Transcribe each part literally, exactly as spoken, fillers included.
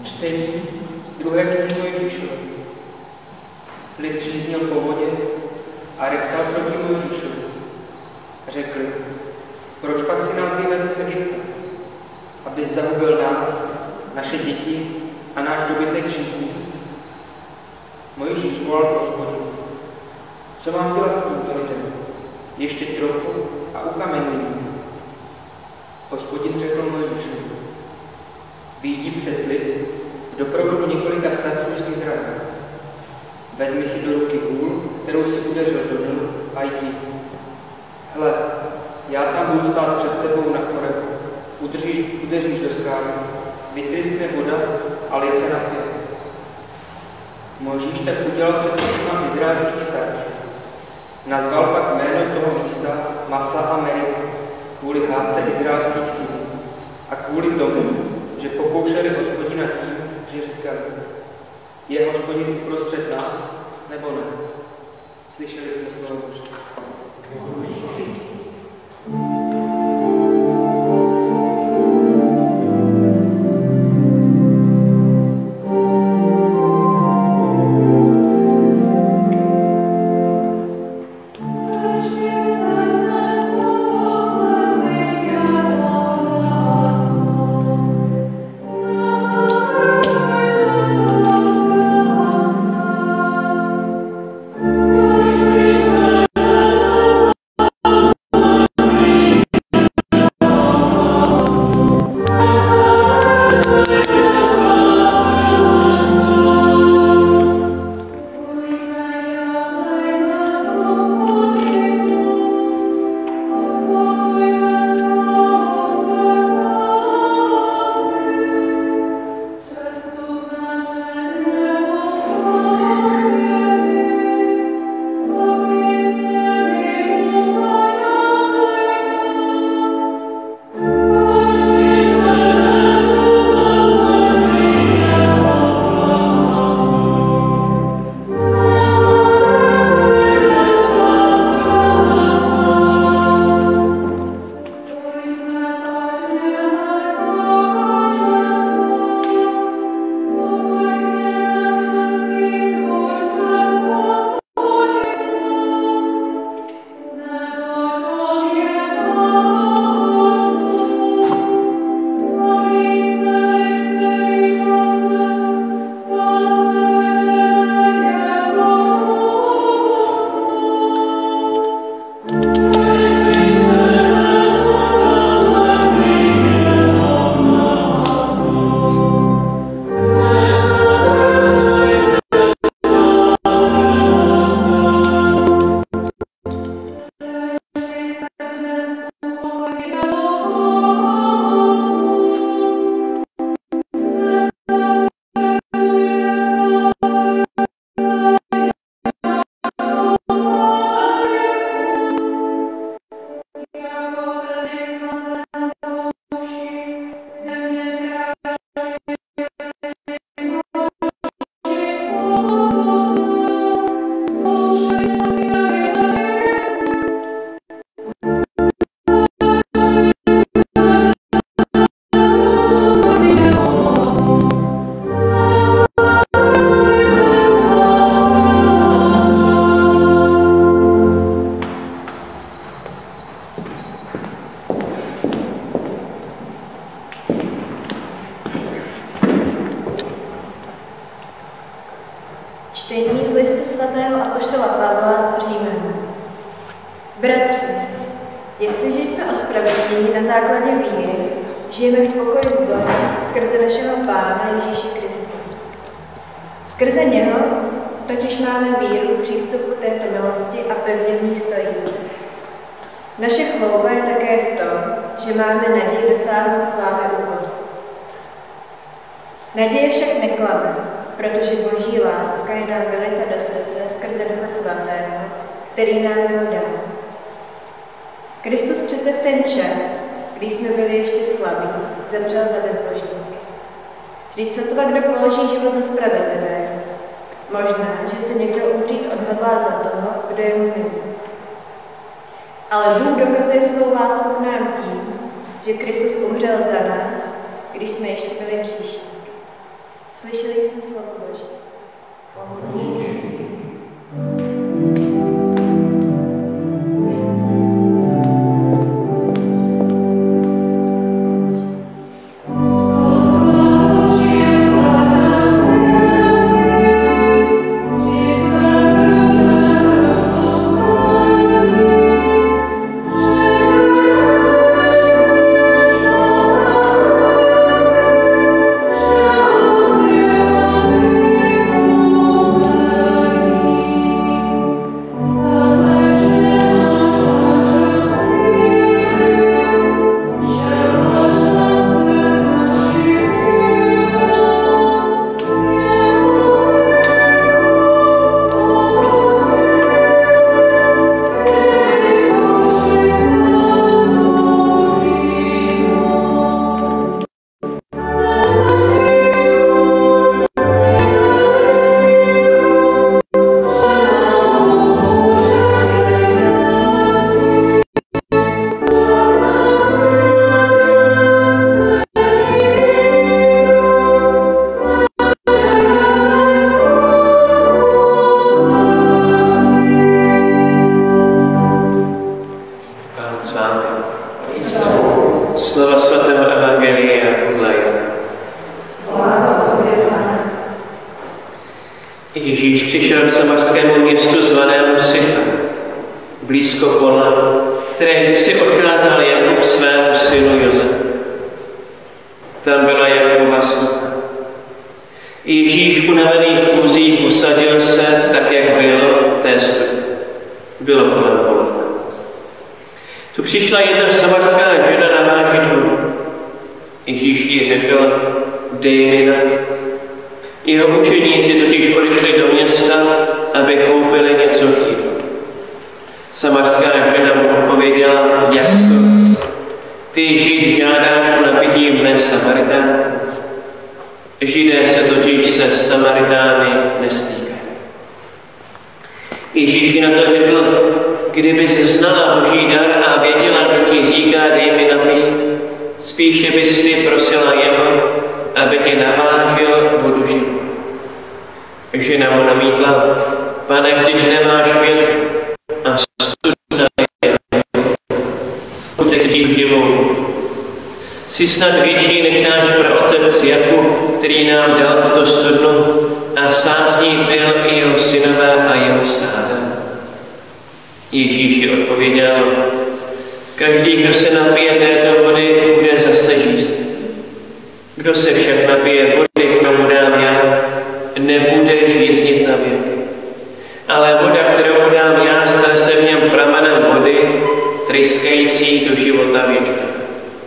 Čtení z druhé knihy Mojžíšovi. Lid žíznil po vodě a reptal proti Mojžíšovi. Řekli, proč pak si nás vyvedl z Egypta, aby zahubil nás, naše děti a náš dobytek žízní? Mojžíš volal k Hospodinu. Co mám dělat s tímto lidem? Ještě trochu a ukamenují. Hospodin řekl Mojžíšovi. Vyjdi před lid v doprovodu několika starců z Izraele. Vezmi si do ruky hůl, kterou si udeřil do Nilu, a jdi. Hle, já tam budu stát před tebou na Chorebu. Udeříš, udeříš do skály, vytryskne voda a lid se napije. Mojžíš tak udělal před očima izraelských starců. Nazval pak jméno toho místa Masa a Meriba kvůli hádce izraelských synů a kvůli tomu, že pokoušeli Hospodina tím, že říkali, je Hospodin uprostřed nás, nebo ne? Slyšeli jsme slovo Boží. Čtení z listu svatého apoštola Pavla Římanům. Bratři, jestliže jsme ospravedlněni na základě víry, žijeme v pokoji s Bohem skrze našeho Pána Ježíše Krista. Skrze něho totiž máme víru k přístupu této milosti a pevně v ní stojíme. Naše chlouba je také v tom, že máme naději dosáhnout slávy u Boha. Naděje však neklame, protože Boží láska je nám vylita do srdce skrze Ducha Svatého, který nám byl dán. Kristus přece v ten čas, když jsme byli ještě slabí, zemřel za bezbožníky. Vždyť sotva kdo položí život za spravedlivé. Možná, že se někdo umřít odhodlá za toho, kdo je mu milý. Ale Bůh dokazuje svou lásku k nám tím, že Kristus umřel za nás, když jsme ještě byli hříšníky. Slyšeli jsme slovo Boží. Slova svatého evangelia podle Jana. Ježíš přišel k samarskému městu zvanému Sychar, blízko pole, které kdysi odkázal Jakub svému synu Josefu. Tam byla Jakubova slucha. Ježíš unavený chůzí posadil se, tak jak bylo, té studně. Bylo kolem poledne. Tu přišla jedna samarská žena navážit vodu. Ježíš jí řekl, dej mi napít. Jeho učeníci totiž odešli do města, aby koupili něco k jídlu. Samarská žena mu odpověděla, jak to? Ty Žid žádáš o napití mne Samaritánka. Židé se totiž se Samaritány nestýkají. Ježíš jí na to řekl, kdyby se znala Boží dar a věděla, kdo ti říká, dej mi napít, spíše bys ty prosila jeho, aby ti navážil vodu živou. Žena mu namítla, pane, vždyť nemáš větru a studna je utecí živou. Jsi snad větší než náš praotec Jakub, který nám dal tuto studnu a sám z ní pil i jeho synové a jeho stáda. Ježíš ji odpověděl, každý, kdo se napije této vody, bude zase žízný. Kdo se však napije vody, kterou dám já, nebude žíznit na věky. Ale voda, kterou dám já, stane se v něm pramenem vody, tryskající do života věčného.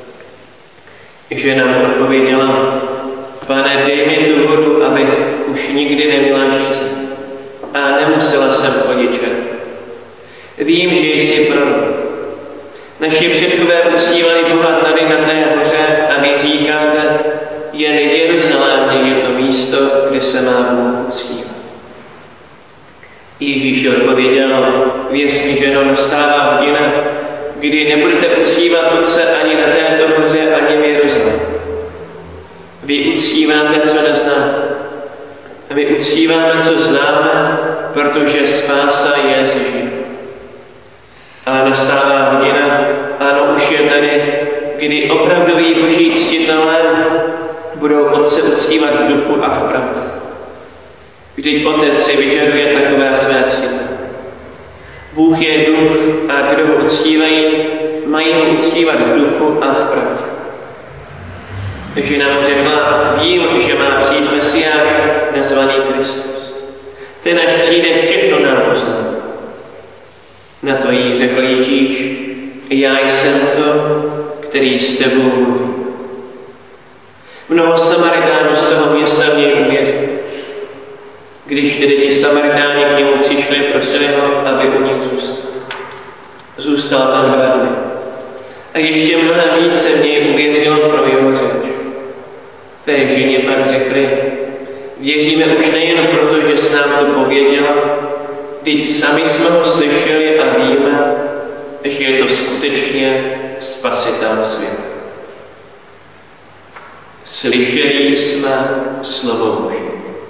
Žena mu odpověděla, pane, dej mi tu vodu, abych už nikdy neměla žízeň. A nemusela jsem chodit čerpat. Vím, že jsi prorok. Naši předkové uctívali Boha tady na té hoře a vy říkáte, jen Jeruzalém je to místo, kde se má Bůh uctívat. Ježíš odpověděl, věř mi, ženo, nastává hodina, kdy nebudete uctívat Otce ani na této hoře, ani v Jeruzalému. Vy uctíváte, co neznáte. A my uctíváme, co známe, protože spása je ze Židů. Ale nastává hodina, ano, už je tady, kdy opravdoví Boží ctitelé budou Otce uctívat v duchu a v pravdě. Vždyť Otec si vyžaduje takové své ctitele. Bůh je duch a kdo ho uctívají, mají ho uctívat v duchu a v pravdě. Žena mu řekla, vím, že má přijít Mesiáš, nazvaný Kristus. Ten, až přijde, všechno nám pozná. Na to jí řekl Ježíš, já jsem to, který s tebou mluví. Mnoho Samaritánů z toho města v něj uvěřilo. Když tedy ti Samaritáni k němu přišli, prosili ho, aby u nich zůstal. Zůstal tam dva dny. A ještě mnohem více v něj uvěřilo pro jeho řeč. Té ženě pak řekli, věříme už nejen proto, že s nám to pověděla, vždyť sami jsme ho slyšeli a víme, že je to skutečně Spasitel světa. Slyšeli jsme slovo Boží.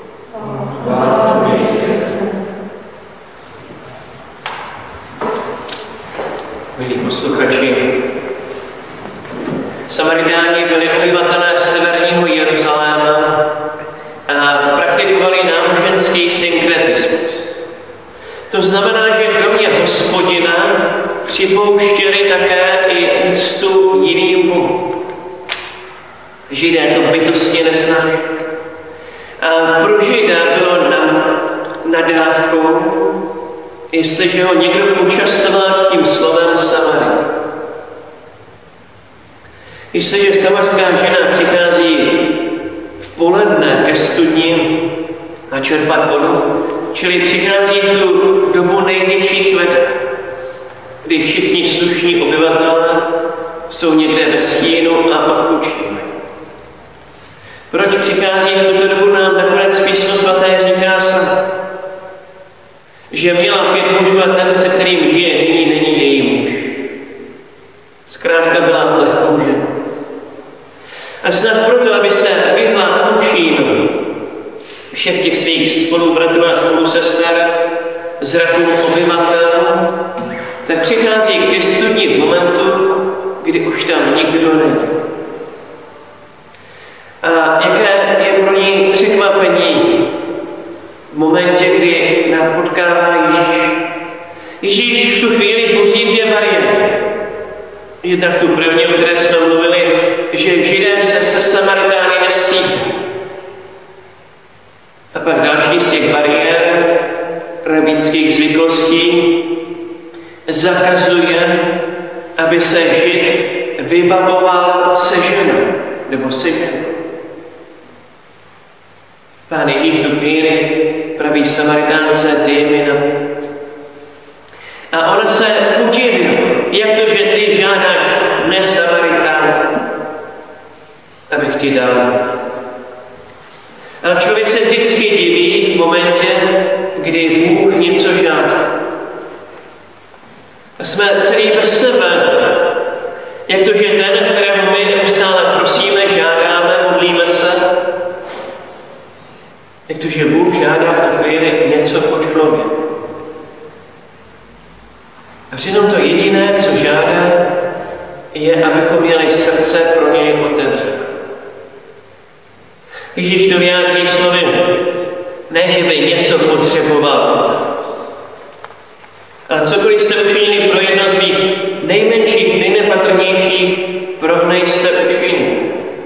Milí posluchači, Samaritáni byli obyvatelé severního Jeruzaléma a praktikovali náboženský synkretismus. To znamená, že kromě Hospodina připouštěli také i úctu jiným bohům. Židé to bytostně nesnášeli. A pro Žida bylo nadávkou, jestliže ho někdo počastoval tím slovem Samarit. Jestliže samarská žena přichází v poledne ke studni a čerpat vodu, čili přichází v tu dobu největších veder, kdy všichni slušní obyvatelé jsou někde ve stínu a odpočívají. Proč přichází v tuto dobu, nám nakonec Písmo svaté říká sám, že měla pět mužů a ten, se kterým žije nyní, není její muž. Zkrátka byla lehkou ženou. A snad proto, aby se vyhla učínu všech těch svých spolubratrů a spolusester, zrakům obyvatel, tak přichází k studni v momentu, kdy už tam nikdo není. A jaké je pro ní překvapení v momentě, kdy nás potkává Ježíš. Ježíš v tu chvíli boří dvě bariéry. Jednak tu první, o které jsme mluvili, že Židé se se Samaritány nestýkají. A pak další z těch bariér rabínských zvyklostí zakazuje, aby se Žid vybavoval se ženou, nebo se ženou. Pán Ježíš tu chvíli praví Samaritánce, dej mi na pít. A on se udivil, jak to, že ty žádáš ne Samaritán, abych ti dal. Ale člověk se vždycky diví v momentě, kdy Bůh něco žádá. A jsme celý bez sebe. Jak to, že ten, kterého my neustále prosíme, žádáme, modlíme se, jak to, že Bůh žádá v tu chvíli něco po člověku. A přitom to jediné, co žádá, je, abychom měli srdce pro něj otevřené. Ježíš to vyjádří slovy, ne, že by něco potřeboval, ale cokoliv jste učinili pro jedno z mých nejmenších, nejnepatrnějších, pro mne jste učinili.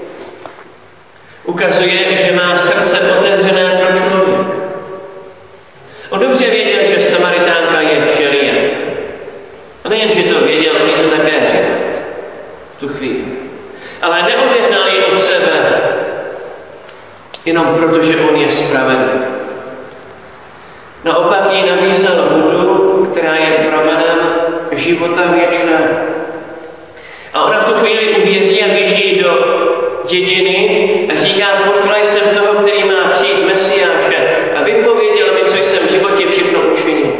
Ukazuje, že má srdce otevřené pro člověka. On dobře věděl, že Samaritánka je všelijak. A nejen, že to věděl, on to také řekl v tu chvíli. Ale neodehnal ji od sebe, jenom proto, že on je spravedlivý. Naopak jí nabízel vodu, která je pramenem života věčného. A ona v tu chvíli uvěří a běží do dědiny a říká, potkala jsem toho, který má přijít Mesiáše a vypověděl mi, co jsem v životě všechno učinil.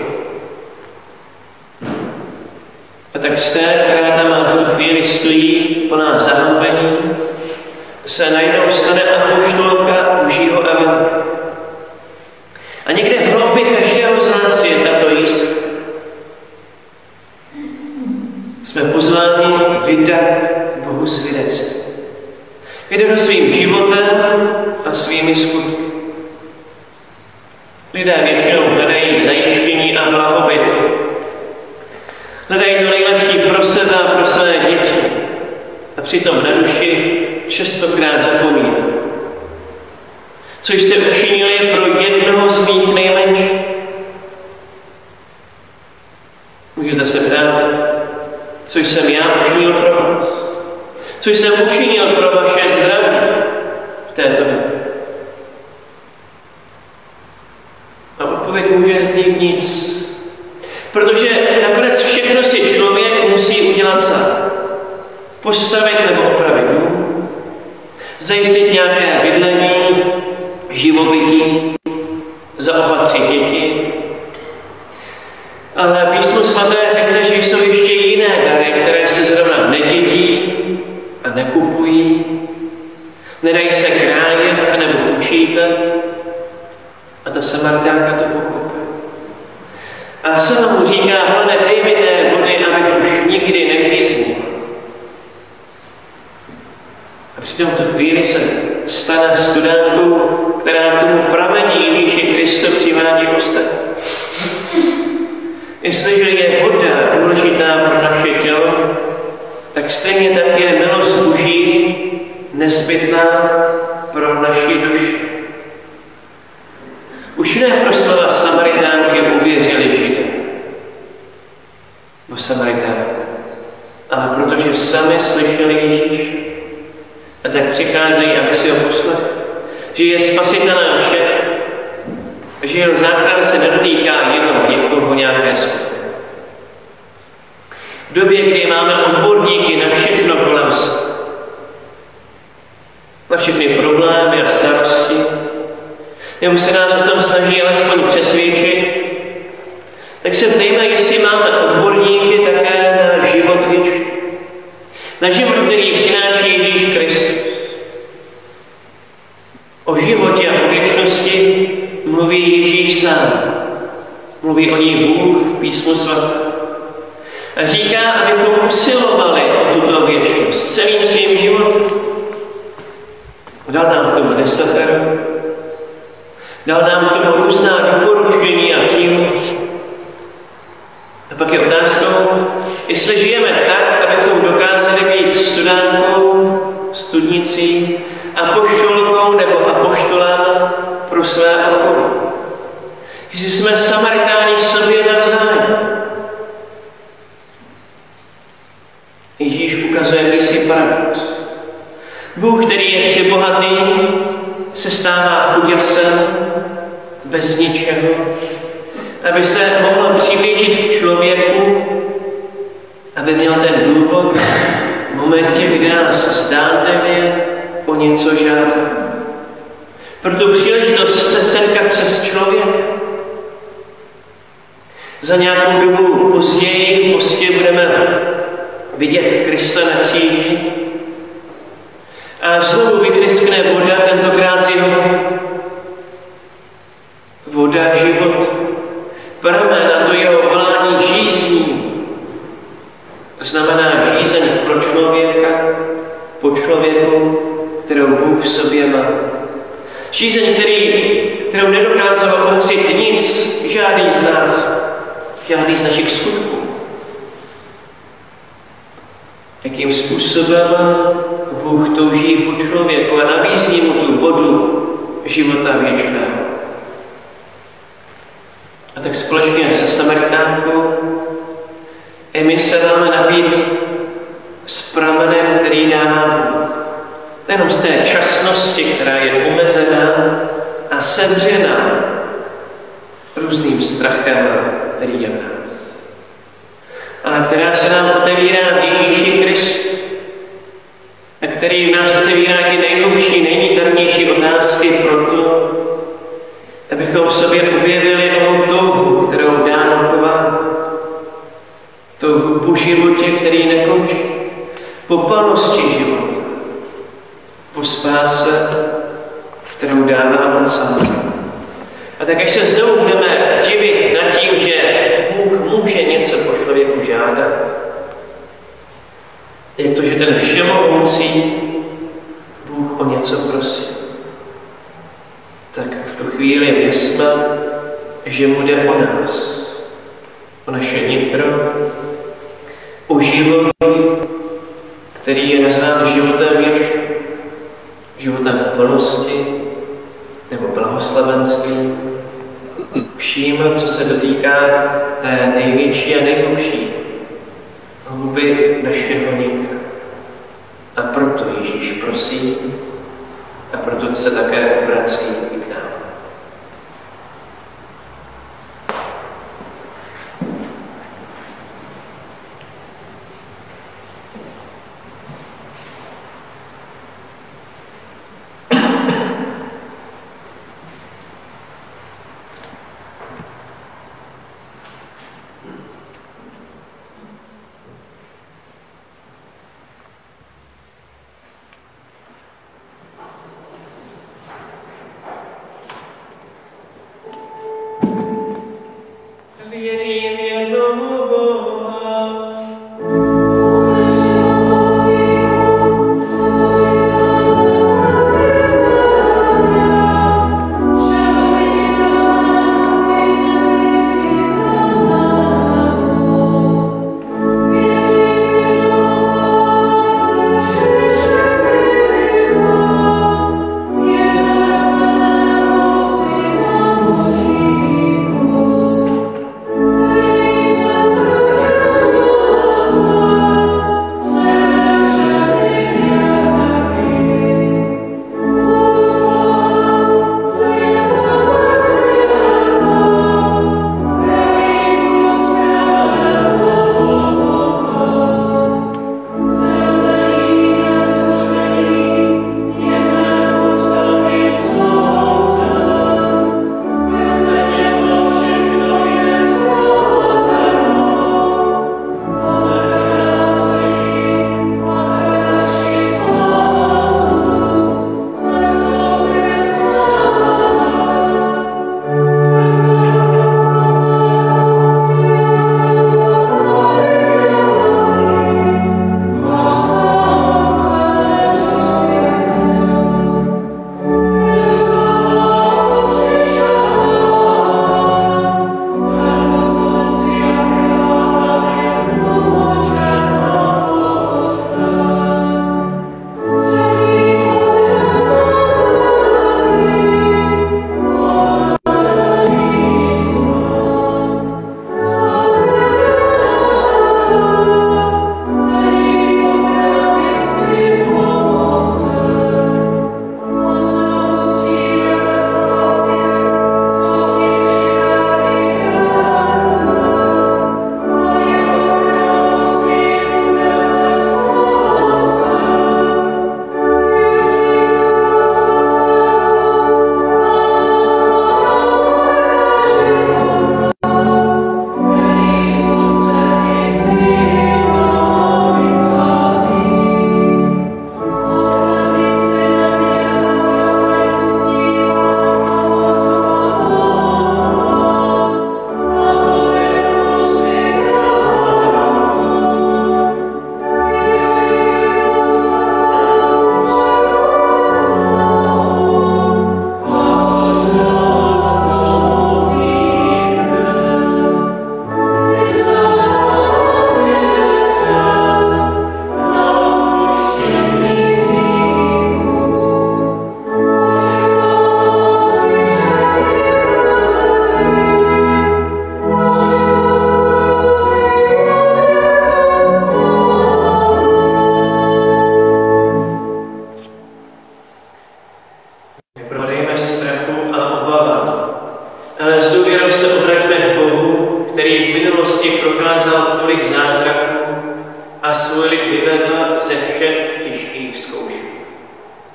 A tak z té, která tam v tu chvíli stojí plná zahambení, se najednou stane apoštolka Božího evangelia. A někde v hloubě každého z nás je tato jiskra. Jsme pozváni vydat Bohu svědectví. Vydat svým životem a svými skutky. Lidé většinou hledají zajištění a blahobyt. Hledají to nejlepší pro sebe a pro své děti. A přitom na duši častokrát zapomínají. Což jste učinili pro jednoho z mých nejmenších. Můžete se ptát, co jsem já učinil pro vás? Co jsem učinil pro vaše zdraví v této době? A odpověď může znít nic. Protože nakonec všechno si člověk musí udělat sám. Postavit nebo opravit dům, zajistit nějaké bydlení, živobytí, zaopatřit děti. Ale Písmo svaté řekne, že jsou ještě jiné dary, které se zrovna nedědí a nekupují. Nedají se krájet anebo učítat a ta Samaritánka to pochopí. A sama mu říká, Pane, dej mi té vody, abych už nikdy nežíznil. A při tomto chvíli se stane studentkou, která k tomu pramení Ježíši Kristu přivádí ostatní. Jestliže je voda důležitá pro naše tělo, tak stejně tak je milost Boží nezbytná pro naši duši. Už ne pro slova Samaritánky uvěřili Židé, nebo Samaritánka, ale protože sami slyšeli Ježíše a tak přicházejí, aby si ho poslechli, že je spasitelem všech, že jeho záchrana se nedotýká jenom někoho nějaké skupiny. V době, kdy máme odborníky na všechno kolem se, na všechny problémy a starosti, nebo se nás o tom snaží alespoň přesvědčit, tak se ptejme, jestli máme odborníky také na život věčný. Na život, který přináší Ježíš Kristus. O životě a o věčnosti mluví Ježíš sám. Mluví o ní Bůh v Písmu svatém. A říká, abychom usilovali o tuto věčnost celým svým životem. Dal nám k tomu desatero, dal nám k tomu různá doporučení a přímluv. A pak je otázkou, jestli žijeme tak, abychom dokázali být studánkou, studnicí, apoštolkou nebo apoštoláma pro své okolí. Jestli jsme Samaritáni sobě navzájem. Ježíš ukazuje jakýsi paradox. Bůh, který je všebohatý, se stává chuděsem bez ničeho, aby se mohl přiblížit k člověku, aby měl ten důvod v momentě, kdy nás zdánlivě o něco žádá. Proto příležitost setkat se s člověkem. Za nějakou dobu později v postě budeme vidět Krista na kříži a znovu vytryskne voda, tentokrát z jeho voda, život, pramen na to jeho volání žízní. Znamená žízeň pro člověka, po člověku, kterou Bůh v sobě má. Žízeň, který, kterou nedokázal ohřít nic, žádný z nás, žádný z našich skutků. Jakým způsobem Bůh touží po člověku a nabízí mu tu vodu života věčného. A tak společně se Samaritánkou i my se máme napít s pramenem, který dává Bůh. Nejenom z té časnosti, která je omezená a sevřená různým strachem, který je v nás. Ale která se nám otevírá v Ježíši Kristu, a který v nás otevírá ty nejhlubší, nejniternější otázky proto, abychom v sobě objevili onu touhu, kterou dáno chová. Touhu po životě, který nekončí. Po plnosti života. Po spáse, kterou dává on sám. A tak až se znovu budeme divit nad tím, že Bůh může něco po člověku žádat, jak to, že ten všemohoucí Bůh o něco prosí, tak v tu chvíli věřme, že mu jde o nás, o naše nitro, o život, který je nazván životem věčným, životem v plnosti nebo blahoslavenství, vším, co se dotýká té největší a nejhlubší hlouby našeho nitra. A proto Ježíš prosí a proto se také obrací k nám.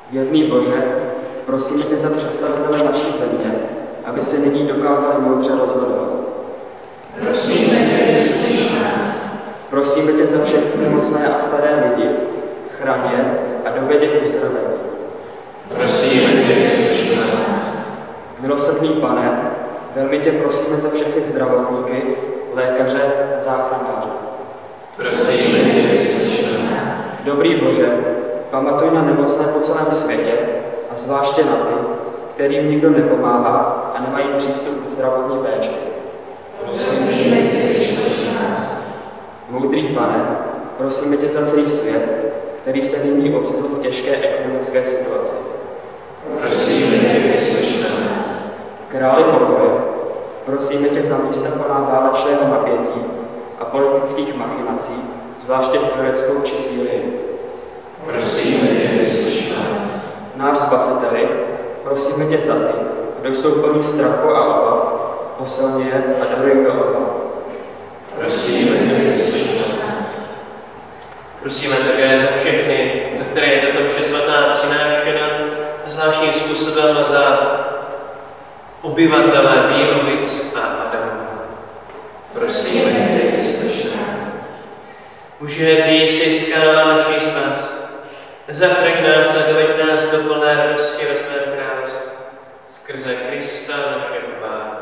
Věrný Bože, prosíme tě za představitele naší země, aby se nyní dokázali moudře rozhodovat. Prosíme tě, vyslyš nás. Prosíme tě za všechny nemocné a staré lidi, chraň je a doved je k uzdravení. Prosíme tě, vyslyš nás. Milosrdný Pane, velmi tě prosíme za všechny zdravotníky, lékaře a záchranáře. Prosíme tě, vyslyš nás. Dobrý Bože, pamatuj na nemocné po celém světě a zvláště na ty, kterým nikdo nepomáhá a nemají přístup k zdravotní péči. Prosíme tě, vyslyš nás. Moudrý Pane, prosíme tě za celý svět, který se nyní ocitl v těžké ekonomické situaci. Prosíme tě, vyslyš nás. Králi pokoje, prosíme tě za místa plná válečného napětí a politických machinací, zvláště v Turecku či Sýrii. Prosíme tě, vyslyš nás. Náš Spasiteli, prosíme tě za ty, kdo jsou plní strachu a obav, posilně je a daruj do obav. Prosíme tě, vyslyš nás. Prosíme také za všechny, za které je tato mše svatá přinášena, zvláštním způsobem za obyvatele Bílovic a Adamova. Prosíme tě, vyslyš nás. Bože, ty jsi skála naší spásy. Zachraň nás a doveď nás do plné radosti ve svém království. Skrze Krista našeho Pána.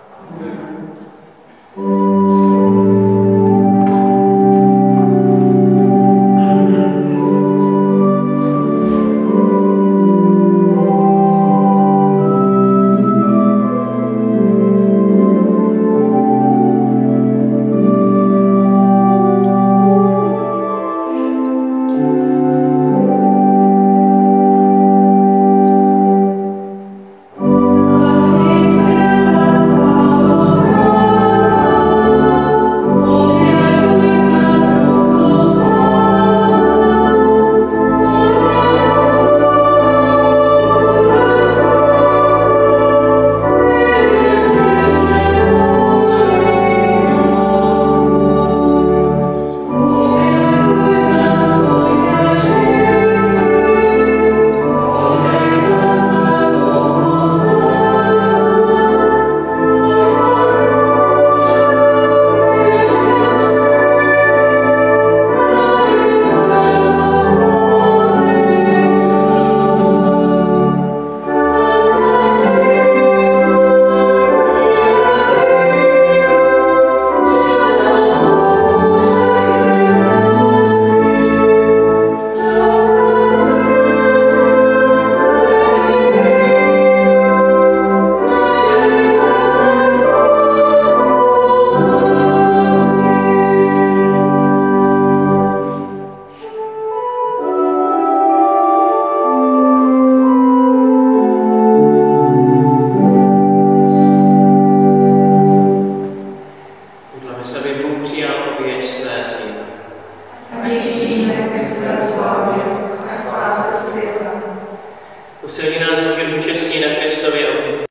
Usilí nás Bože účastní na Kristově oběti,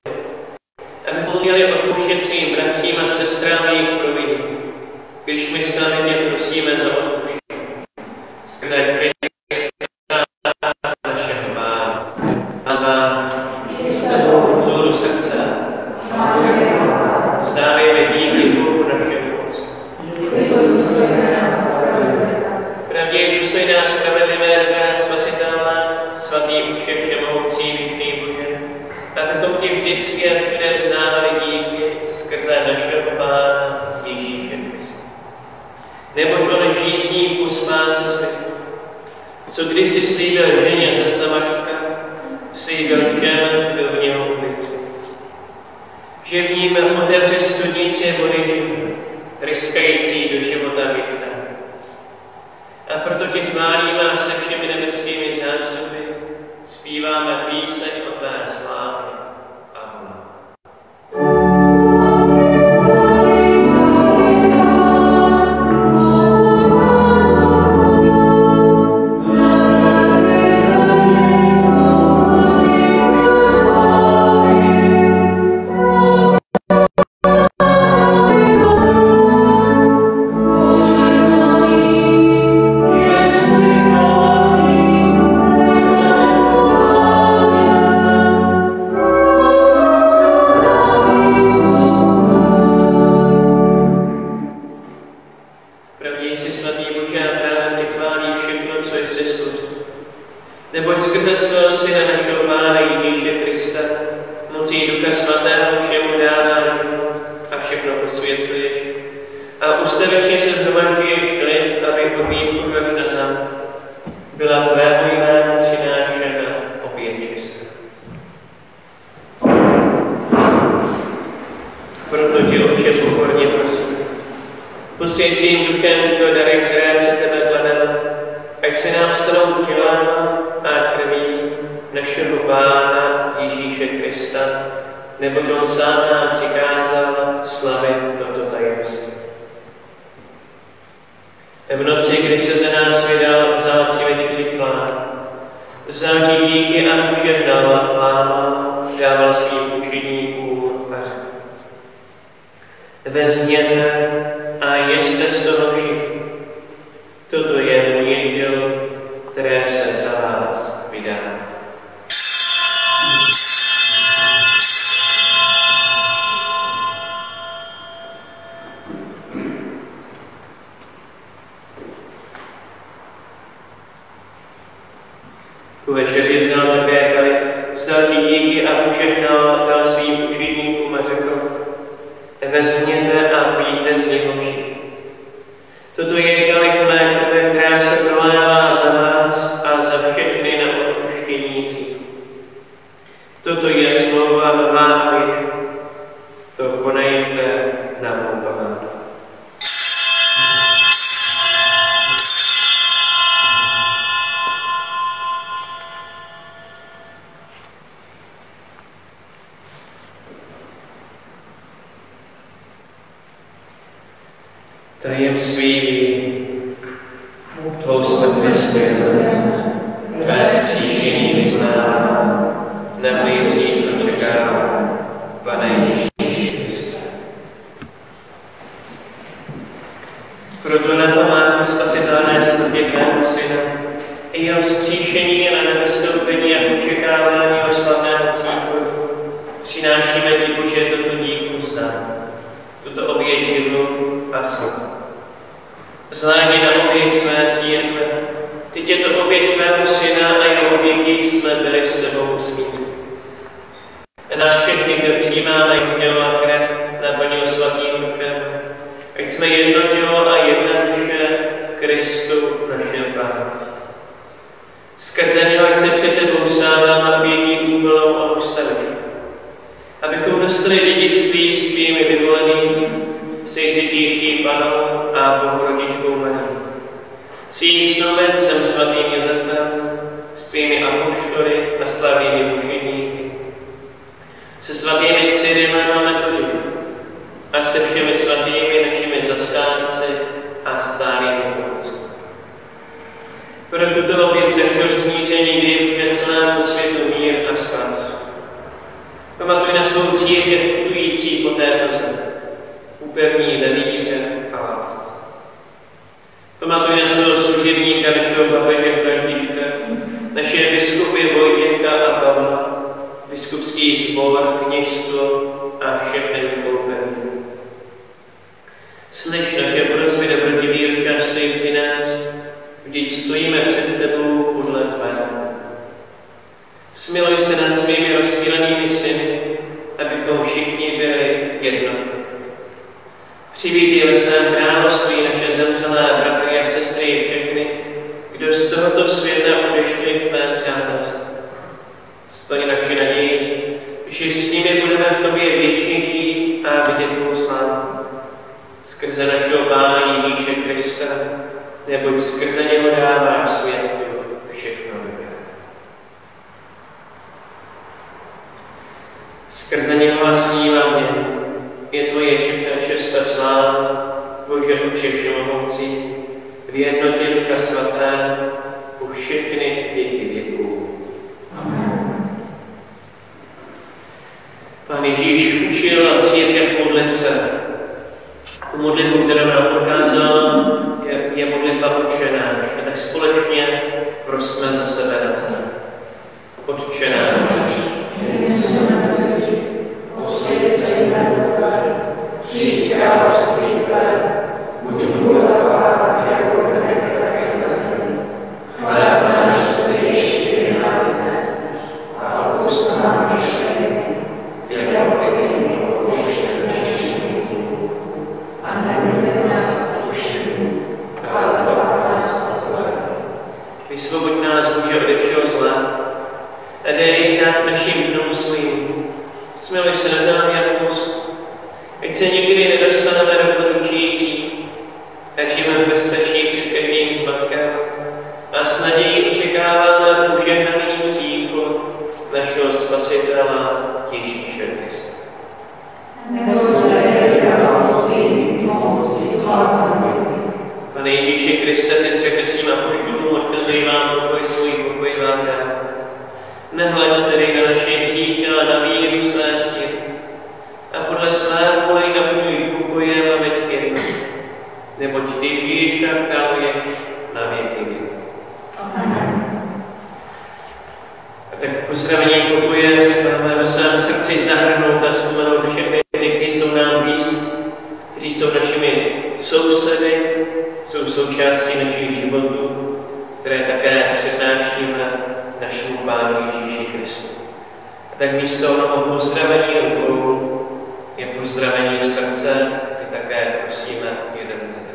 abychom měli odpuštět svým bratřím a sestrám jejich proviní, když my sami tě prosíme za odpuštění. Skrze Krista našeho Pána a za vzoru srdce vzdávejme díky Bohu našemu Otci. Pravdě je důstojná, spravedlivé, dobrá, spasitelná, svatý Uče všemohoucí, věčný Bože, abychom tě vždycky a všude vzdávali díky skrze našeho Pána Ježíše Krista. Neboť on žízní ku spáse světa, co kdysi slíbil ženě ze Samařska, slíbil všem, kdo v něho uvěří. Že v ním otevře studnici vody živé, tryskající do života věčného. A proto tě chválíme se všemi nebeskými zástupy, zpíváme píseň o tvé slávě. Amen. Oh Neboť skrze svého Syna našeho Pána Ježíše Krista mocí Ducha Svatého všemu dává život a všechno posvěcuješ. A ustavičně se shromažďuješ lid, aby objímku až na zem byla tvého jména přinášena opět čistá. Proto tě, Otče, pokorně prosím, posvěť svým duchem tyto dary, které před tebe klademe, ať se nám stanou tělem a krví našeho Pána Ježíše Krista, neboť on sám nám přikázal slavit toto tajemství. V noci, kdy se za nás vydal, vzal při večeři chlár, vzal ti díky a požehnal, lámal, dával svým učeníkům a řekl: vezměte a jeste z toho všichni. Toto je moje tělo, které se za vás vydá. Po večeři vzal také kalich, vzdal ti díky a požehnal, dal svým učeníkům a řekl: vezměte a pijte z něho všichni. Toto je kalich mé krve, která se prolévá za vás a za všechny na odpuštění hříchů. Toto je smlouva nová a věčná. To konejte na mou památku. Tajemství víry. Tvou smrt vyznám, tvé vzkříšení vyznám, na můj hřích očekávám, Pane Ježíši Kriste. Proto na památku spasitelné smrti tvému Syna i jeho vzkříšení a na vystoupení a očekávání o slavného příchodu přinášíme ti, Bože, toto díku vzdání, tuto oběť živou a světla. Zhlédni na oběť své církve, ty tě to oběť tvému Syna a jeho obětí jsme byli s tebou smířeni. A nás všechny, kdo přijímáme jeho tělo a krev, naplnil svatým duchem, ať jsme jedno tělo a jedna duše Kristu našeho Pána. Skrze něho, ať se před tebou stáváme obětí úplnou a ustavenou, abychom dostali dědictví s tvými vyvolenými, sejzitější Panou a Bohorodičkou Marii, s jejím snoubencem svatým Josefem, s tvými apoštoly a slavnými učeníky, se svatými Cyrilem a Metodiem a se všemi svatými našimi zastánci a stálými pomoci. Pro tuto oběť našeho smíření dej, Bože, celému světu mír a spásu. Pamatuj na svou církev putující po této zemi, upevní ve víře a lásce. Pamatuj na svého služebníka, našeho papeže Františka, naše biskupy Vojtěcha a Pavla, biskupský sbor, kněžstvo a všechny vykoupení. Slyš naše prosby dobrotivý ruč a stojí při nás, vždyť stojíme před tebou podle tvého. Smiluj se nad svými rozptýlenými syny, abychom všichni byli jednotní. Přivítej ve svém království naše zemřelé bratry a sestry všechny, kdo z tohoto světa odešli v tvém přátelství. Splň naši naději, že s nimi budeme v tobě věčně žít a vidět tvou slávu. Skrze našeho Pána Ježíše Krista, neboť skrze něho dáváš světu všechno dobré. Skrze něho a snívamě je tvoje všechna čest a sláva, Bože Otče všemohoucí, v jednotě Ducha Svatého, po všechny věky věků. Amen. Pán Ježíš učil církev modlit se. Tu modlitbu, kterou nám ukázal, je, je modlitba Otče náš. A tak společně prosme za sebe na zem. Otče náš, posvěť se jméno tvé, přijď království tvé, buď vůle tvá, jako v nebi, tak i na zemi. Chléb náš zdejší Vysvoboď nás, Bože, ode všeho zla a dej nám našim dnům svým. Smiluj se nad námi a pomoz, ať se nikdy nedostaneme do poručí dřív, ať žijeme v bezpečí před každým zmatkem a s nadějí očekáváme požehnaný příchod našeho Spasitela Ježíše Krista. Pane Ježíši Kriste, ty řekl svým apoštolům, odkazuji vám pokoj, svůj pokoj vám dám. Nehleď tedy na naše hříchy, ale na víru své církve. A podle své vůle naplňuj pokojem a veďkem. Neboť ty žiješ a králuješ na věky. A tak pozdravení pokoje máme ve svém srdci zahrnout a vzpomenout všechny ty, kteří jsou nám blízcí, kteří jsou našimi sousedy, jsou součástí našich životů, které také přednášíme našemu Pánu Ježíši Kristu. A tak místo onoho pozdravení rukou je pozdravení srdce, kdy také prosíme jeden za druhého.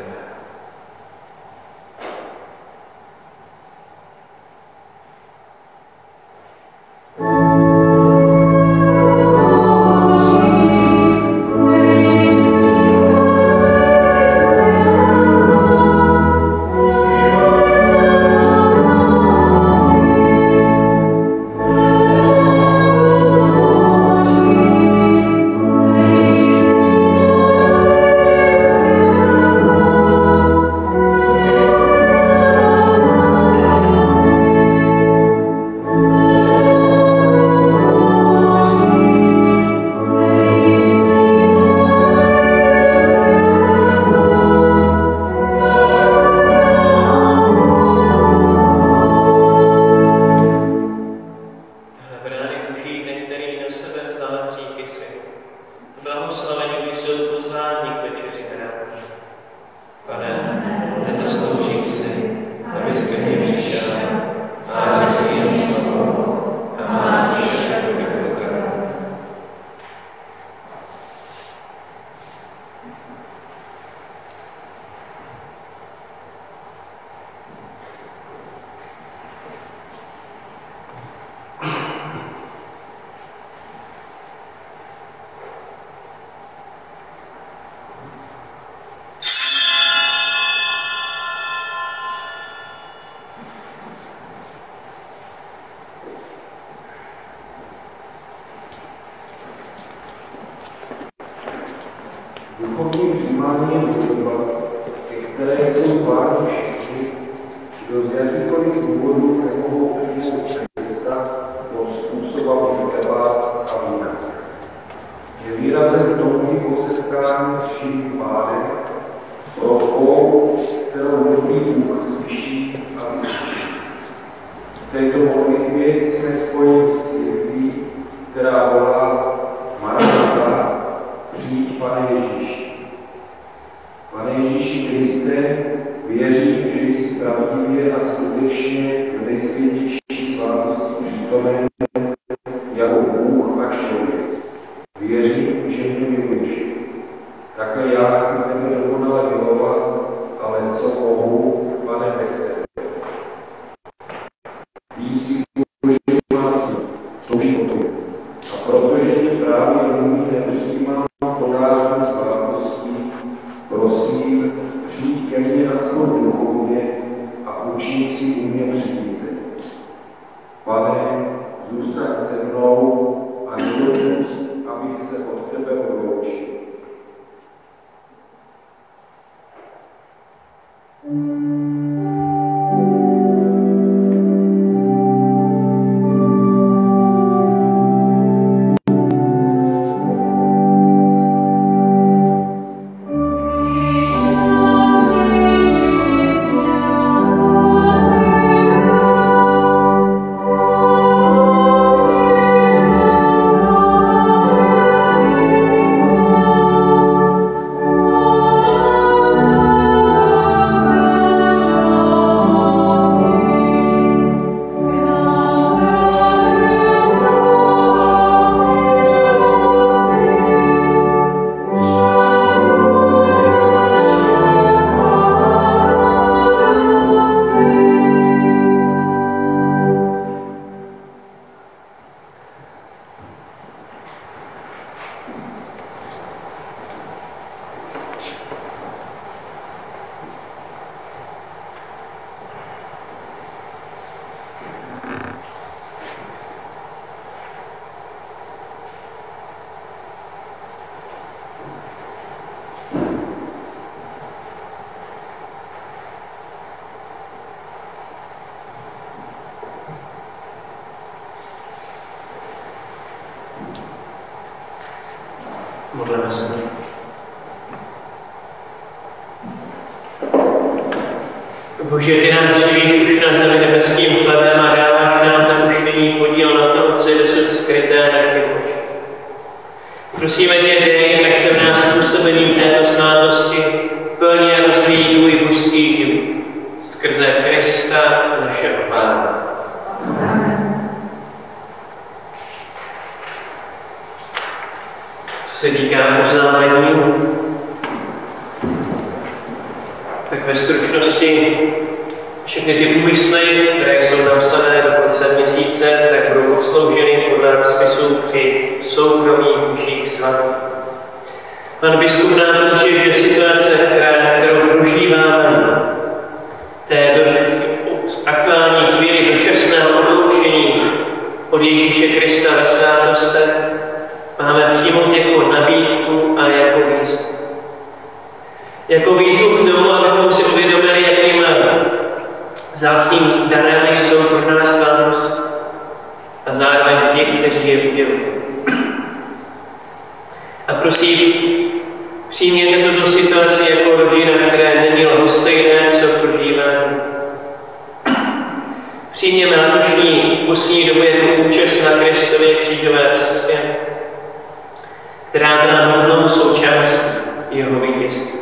Duchovní přijímání je služba, ke které jsou vážní všichni, kdo z jakýkoliv důvodů nemohou přijmout Krista pod způsobem chleba a vína. Je výrazem touhy po setkání s živým Pánem, prosbou, kterou dobrý Bůh slyší a vyslyší. V této modlitbě jsme spojeni s církví, která volá Maranatha, přijď, Pane Ježíši. Pane Ježíši Kriste, věřím, že jsi pravdivě a skutečně v nejsvětější svátosti přítomen jako Bůh a člověk. Věřím, že mě miluješ. Také já chci tebe dokonale milovat, ale co mohu, Pane, bez tebe. Ty jsi Boží lásky, touží po tobě. A protože tě právě nyní nepřijímám podání svátostí, prosím, přijď ke mně aspoň duchovně a učin si u mě přijít. Pane, zůstaň se mnou a nedopust, abych se od tebe odloučil. Thank you. Modleme se. Bože, ty nás živíš už na zemi nebeským chlebem a dáváš nám tak už nyní podíl na tom, co je dosud skryté naše oči. Prosíme tě, dej, ať se v nás působením této svátosti plně rozvíjí tvůj božský život skrze Krista, našeho Pána. Co se týká uznání, tak ve stručnosti všechny ty úmysly, které jsou napsané do konce měsíce, tak budou odslouženy podle rozpisů při soukromých mších svatých. Pan biskup nám píše, že situace, která, kterou prožíváme, té do, aktuální chvíli dočasného odloučení od Ježíše Krista ve svátostech, máme přijmout jako nabídku a jako výzvu. Jako výzvu k tomu, abychom si uvědomili, jakým vzácným darem jsou pro nás svátosti a zároveň ti, kteří je udělují. A prosím, přijměte tuto situaci jako rodina, které není lhostejné, co prožíváme. Přijměme letošní poslední dobu jako účast na Kristově křížové cestě, která byla hodnou součástí jeho vítězství.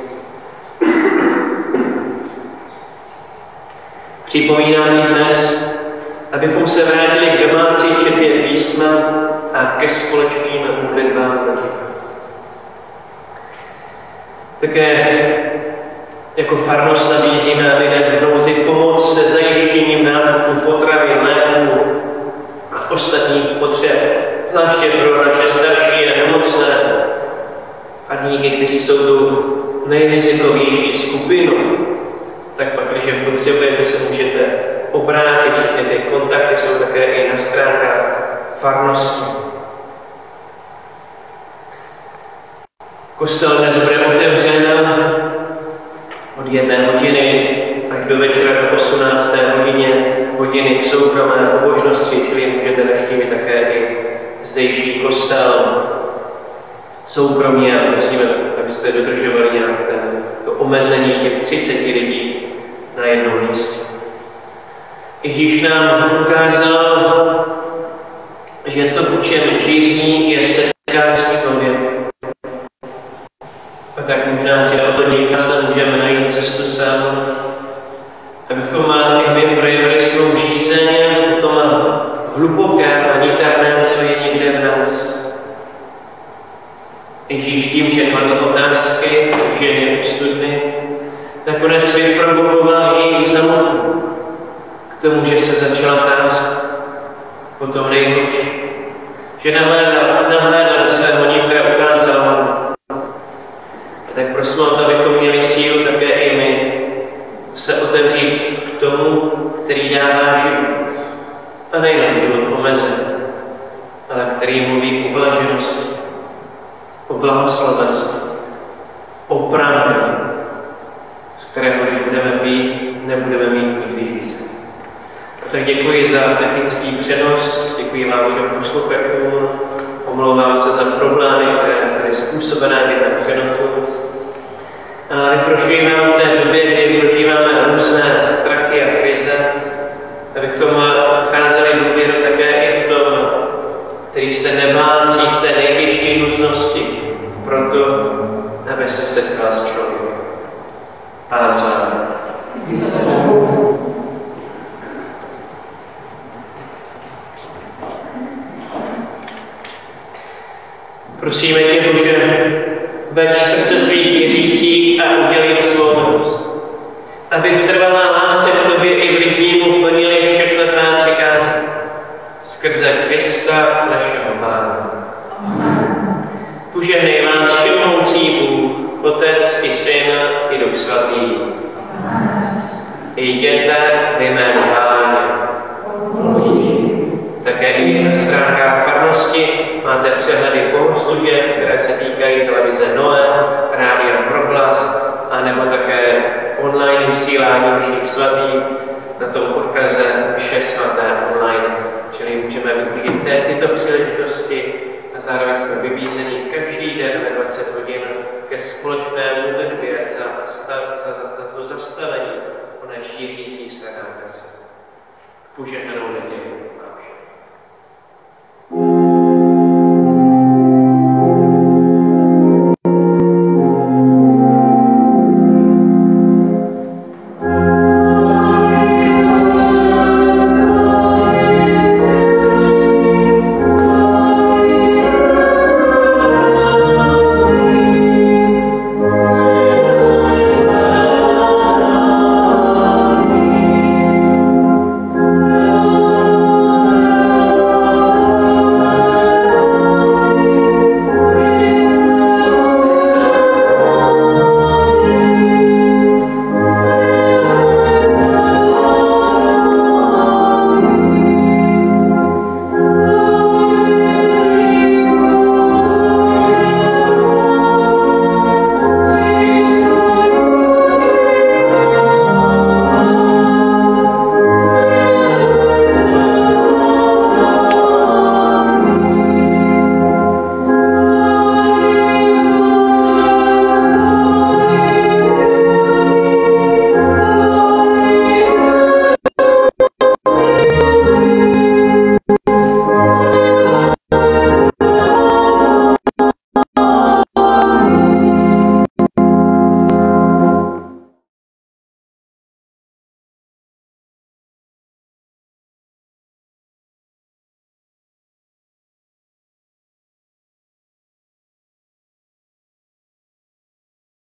Připomínám i dnes, abychom se vrátili k domácí četbě písma a ke společným modlitbám. Také jako farnost nabízíme lidem v nouzi pomoc se zajištěním nákupu potravy, léků a ostatních potřeb, zvláště pro naše starší a nemocné farníky, kteří jsou tu nejrizikovější skupinou. Tak pak, když potřebujete, se můžete obrátit, všechny ty kontakty jsou také i na stránkách farnosti. Kostel dnes bude otevřen od jedné hodiny až do večera do osmnácté hodině, hodiny k soukromé pobožnosti, čili můžete navštívit také i zdejší kostel soukromně a prosíme, abyste dodržovali nějak to omezení těch třiceti lidí na jednom místě. Ježíš nám ukázal, že to, po čem žízní, je setkání s člověkem. A tak možná, že od něj můžeme najít cestu sám, abychom i my projevili svou žízeň o tom hlubokém a niterném, co je někde v nás. Ježíš tím, že kladl otázky, že je studny, nakonec vyprovokoval její samotnou k tomu, že se začala tázat po tom nejhlubší. Že nahlédla, nahlédla do svého nitra, ukázala mu. A tak prosím o to, abychom měli sílu také i my se otevřít k tomu, který dává život. A nejen život omezen, ale který mluví o blaženosti, o blahoslavenství, o pravdě, z kterého, když budeme pít, nebudeme mít nikdy více. A tak děkuji za technický přenos, děkuji vám všem posluchačům, omlouvám se za problémy, které byly způsobené během přenosu. A vyprošuji vám v té době, kdy prožíváme různé strachy a krize, abychom nacházeli důvěru také i v tom, který se nebál v té největší nutnosti, proto, aby se setkal s člověkem. Pán s vámi. Prosíme tě, Bože, veď srdce svých věřících a udělej jim svou milost, aby v trvalé lásce k tobě i bližnímu plnili všechno tvá přikázání skrze Krista, našeho Pána. Požehnej vás všemohoucí Bůh, Otec i Syn i Duch Svatý. Jděte v jménu Páně. Také i na stránkách farnosti máte přehledy bohoslužeb, které se týkají televize Noé, Rádia Proglas, anebo také online vysílání všech svatých na tom odkaze vše svaté online. Čili můžeme využít té, tyto příležitosti a zároveň jsme vybízeni každý den ve dvacet zastavení oné šířící se nákazy. Požehnanou neděli.